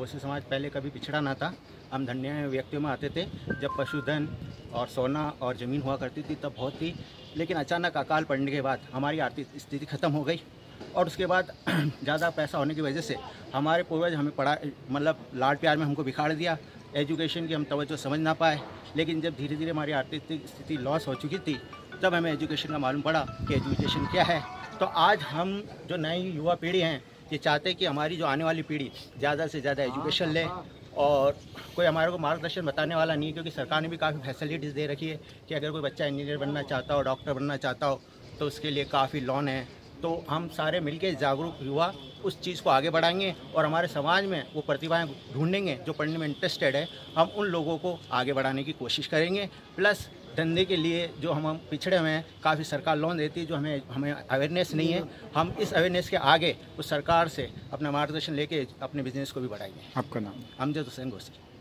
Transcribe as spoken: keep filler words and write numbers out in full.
ओसी समाज पहले कभी पिछड़ा ना था। हम धन्य व्यक्तियों में आते थे। जब पशुधन और सोना और ज़मीन हुआ करती थी तब बहुत थी, लेकिन अचानक अकाल पड़ने के बाद हमारी आर्थिक स्थिति ख़त्म हो गई और उसके बाद ज़्यादा पैसा होने की वजह से हमारे पूर्वज हमें पढ़ा मतलब लाड प्यार में हमको बिखार दिया। एजुकेशन की हम तवज्जो समझ ना पाए, लेकिन जब धीरे धीरे हमारी आर्थिक स्थिति लॉस हो चुकी थी तब हमें एजुकेशन का मालूम पड़ा कि एजुकेशन क्या है। तो आज हम जो नई युवा पीढ़ी हैं ये चाहते हैं कि हमारी जो आने वाली पीढ़ी ज़्यादा से ज़्यादा एजुकेशन ले, और कोई हमारे को मार्गदर्शन बताने वाला नहीं है, क्योंकि सरकार ने भी काफ़ी फैसिलिटीज़ दे रखी है कि अगर कोई बच्चा इंजीनियर बनना चाहता हो, डॉक्टर बनना चाहता हो तो उसके लिए काफ़ी लोन है। तो हम सारे मिलकर जागरूक युवा उस चीज़ को आगे बढ़ाएंगे और हमारे समाज में वो प्रतिभाएं ढूंढेंगे जो पढ़ने में इंटरेस्टेड है। हम उन लोगों को आगे बढ़ाने की कोशिश करेंगे। प्लस धंधे के लिए जो हम हम पिछड़े हुए हैं, काफ़ी सरकार लोन देती है जो हमें हमें अवेयरनेस नहीं है। हम इस अवेयरनेस के आगे उस सरकार से अपना मार्गदर्शन लेके अपने बिजनेस को भी बढ़ाएंगे। आपका नाम? अमजद हुसैन गोसी।